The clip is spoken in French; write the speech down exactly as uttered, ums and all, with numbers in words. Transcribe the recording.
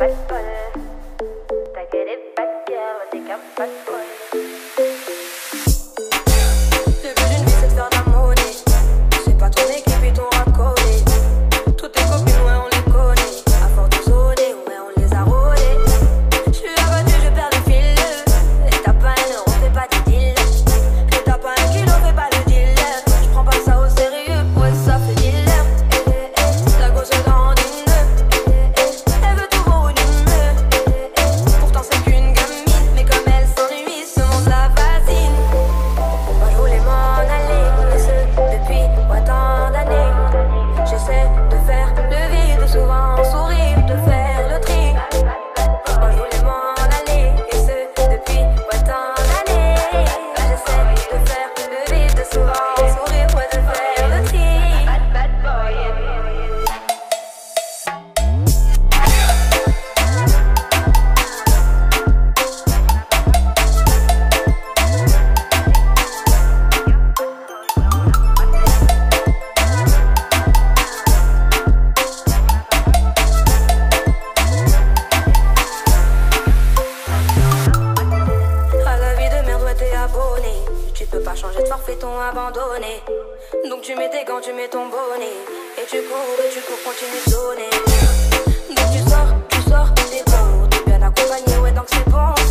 pas de bol. T'as que des bad girls, t'es qu'un pas de bol. Le but d'une vie c'est de faire de la monnaie. C'est pas ton équipe et ton racolé. Toutes tes copines, ouais, on les connaît. À force de zoner, ouais, on les a rôlées. J'suis abattu, je perds le fil. Et t'as pas un euro, fais pas des deals. Et t'as pas un kilo, fais pas le dealer. J'prends pas ça au sérieux, ouais, ça fait dealer. Eh, eh, eh, la gosse grandine. Eh, eh, eh, elle veut tout volumineux. Eh, eh, eh, pourtant c'est qu'une gamine. Mais comme elle s'ennuie, ce monde la fascine. Moi je voulais m'en aller, et ce depuis autant d'années. J'essaie de faire le vide, souvent sourire, de faire le tri. Moi je voulais m'en aller, et ce depuis autant d'années. J'essaie de faire le vide, souvent sourire, ouais, de faire le tri. Bad, bad boy. À la vie de merde, ouais, t'es abonné. Tu peux pas changer de forfait, t'ont abandonné. Donc tu mets tes gants, tu mets ton bonnet. Et tu cours, et tu cours, continue de donner. Donc tu sors, tu sors, t'es bon. T'es bien accompagné, ouais, donc c'est bon.